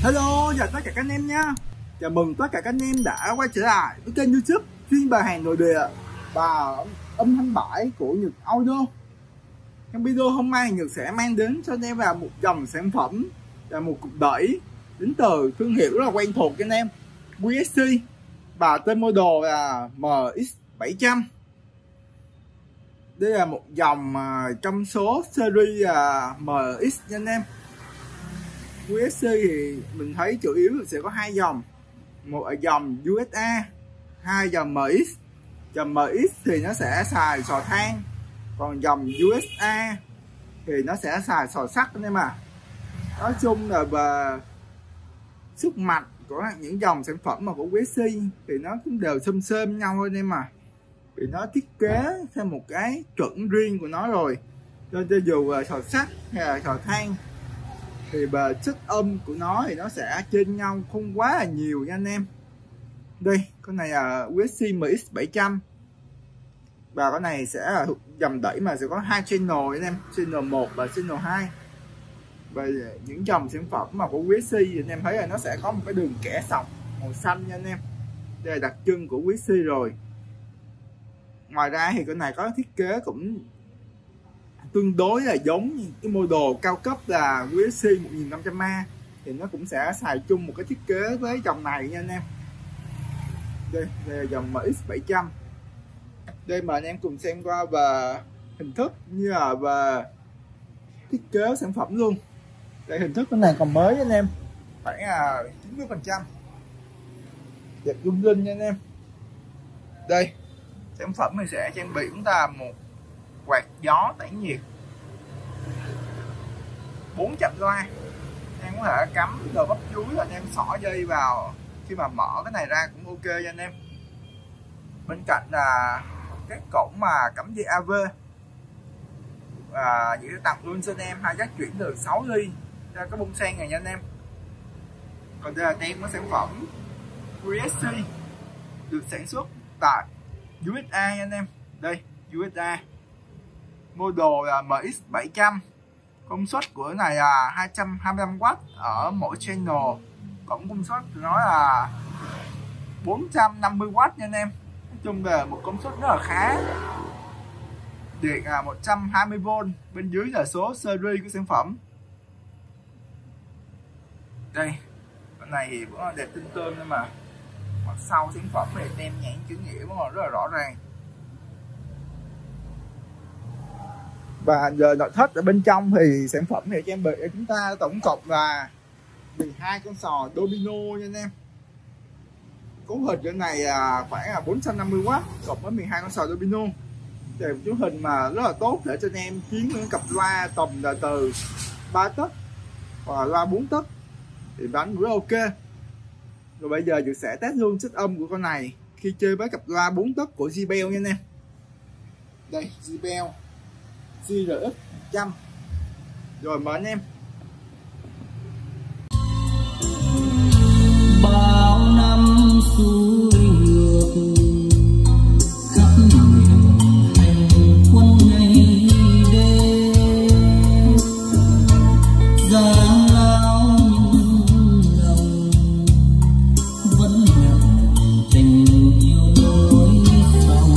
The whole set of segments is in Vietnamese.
Hello, chào tất cả các anh em nha. Chào mừng tất cả các anh em đã quay trở lại với kênh YouTube chuyên bài hàng nội địa và âm thanh bãi của Nhật Audio. Trong video hôm nay, Nhật sẽ mang đến cho anh em là một dòng sản phẩm và một cục đẩy đến từ thương hiệu rất là quen thuộc cho anh em, VSC, và tên model là MX700. Đây là một dòng trong số series MX nha anh em. VSC thì mình thấy chủ yếu sẽ có hai dòng, một là dòng USA, hai dòng MX. Dòng MX thì nó sẽ xài sò than, còn dòng USA thì nó sẽ xài sò sắt anh em à. Nói chung là về sức mạnh của những dòng sản phẩm mà của VSC thì nó cũng đều xôm nhau thôi anh em à, vì nó thiết kế theo một cái chuẩn riêng của nó rồi, nên cho dù là sò sắt hay là sò than thì về chất âm của nó thì nó sẽ trên nhau không quá là nhiều nha anh em. Đây, con này là VSC MX700 và con này sẽ là dòng đẩy mà sẽ có hai channel anh em, channel 1 và channel 2. Và những dòng sản phẩm mà của VSC thì anh em thấy là nó sẽ có một cái đường kẻ sọc màu xanh nha anh em. Đây là đặc trưng của VSC rồi. Ngoài ra thì con này có thiết kế cũng tương đối là giống như cái model cao cấp là VSC 1500A, thì nó cũng sẽ xài chung một cái thiết kế với dòng này nha anh em. Đây là dòng MX700. Đây mà anh em cùng xem qua về hình thức như là về thiết kế sản phẩm luôn. Đây, hình thức con này còn mới anh em, khoảng là 90%, đẹp lung linh nha anh em. Đây, sản phẩm này sẽ trang bị chúng ta một quạt gió tản nhiệt 4 chạm loa. Em có thể cắm đồ bắp chuối là anh em xỏ dây vào, khi mà mở cái này ra cũng ok nha anh em. Bên cạnh là cái cổng mà cắm dây AV, và chỉ tặng luôn cho anh em hai jack chuyển từ 6 ly ra cái bông sen này nha anh em. Còn đây là tem của sản phẩm VSC được sản xuất tại USA nha anh em. Đây, USA, model là MX700. Công suất của cái này là 225W ở mỗi channel. Tổng công suất của nó là 450W nha anh em. Nói chung là một công suất rất là khá. Điện là 120V. Bên dưới là số series của sản phẩm. Đây, con này thì vẫn là đẹp tinh tươm nhưng mà mặt sau sản phẩm này tem nhãn chữ nghĩa vẫn còn rất là rõ ràng. Và giờ nội thất ở bên trong thì sản phẩm này trang bị cho chúng ta tổng cộng là 12 con sò domino nha anh em. Cấu hình cái này khoảng là 450W cộng với 12 con sò domino. Thì một chú hình mà rất là tốt để cho anh em chiến những cặp loa tầm là từ 3 tấc hoặc là loa 4 tấc thì đánh rất ok. Rồi bây giờ Dược sẽ test luôn chất âm của con này khi chơi với cặp loa 4 tấc của JBL nha anh em. Đây, JBL GRX 100. Rồi mời anh em. Bao năm xuôi ngược khắp miền hành quân ngày đêm, giang lao nhưng lòng vẫn nặng tình yêu nỗi sầu.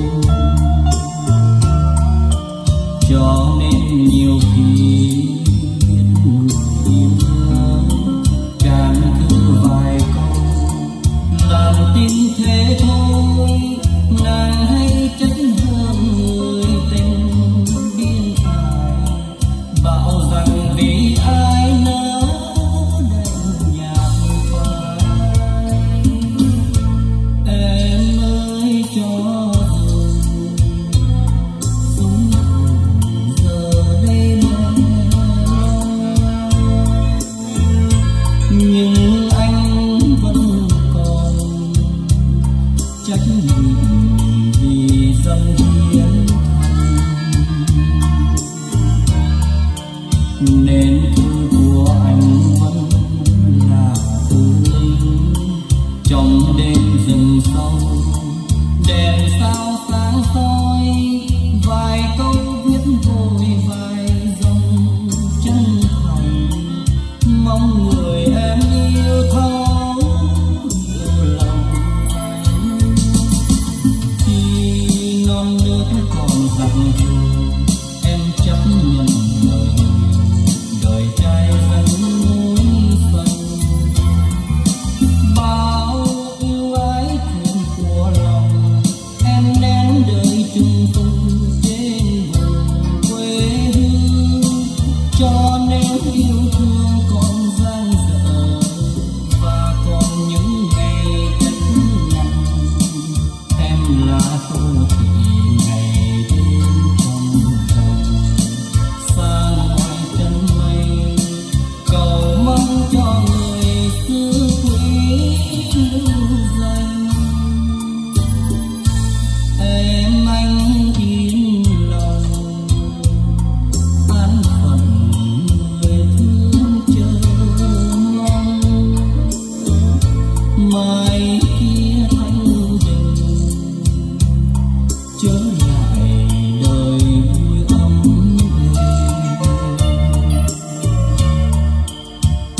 Cho nên nhiều khi biết người yêu càng cứ vài câu làm tin thế thôi, nàng hay chất hơn người tình biên ải, bảo rằng vì ai nỡ đành nhạt phai. Em ơi cho nhưng anh vẫn còn trách nhiệm vì dâng hiến thân, nên thư của anh vẫn là thư linh trong đêm rừng sâu, đèn sao sáng soi vài câu viết vội vài dòng chân thành, mong người em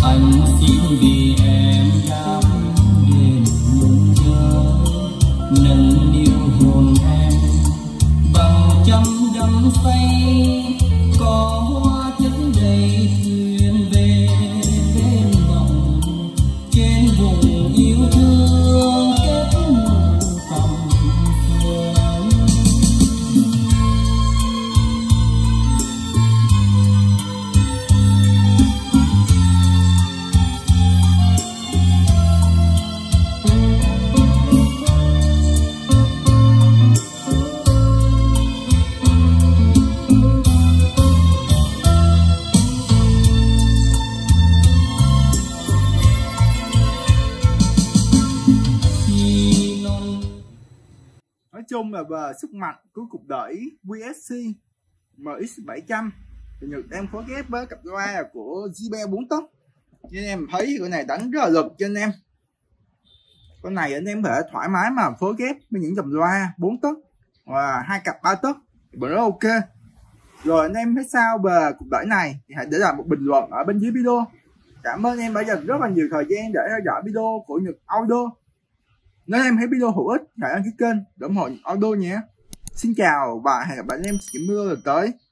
anh xin vì em dám đền nhung nhớ, nâng niu hồn em bằng trăm đắm say, có hoa chất đầy thuyền về bên mộng, trên vùng yêu thương kết tầm phương. Nói chung là về sức mạnh của cục đẩy VSC MX700 thì Nhật đang phối ghép với cặp loa của JBL 4 tấc. Như anh em thấy con này đánh rất là lực cho anh em. Con này anh em có thể thoải mái mà phối ghép với những dòng loa 4 tấc và 2 cặp 3 tấc vẫn rất ok. Rồi anh em thấy sao về cục đẩy này thì hãy để lại một bình luận ở bên dưới video. Cảm ơn em đã dành rất là nhiều thời gian để theo dõi video của Nhật Audio. Nếu em thấy video hữu ích hãy đăng ký kênh để ủng hộ Audio nhé. Xin chào và hẹn gặp lại anh em trong những video lần tới.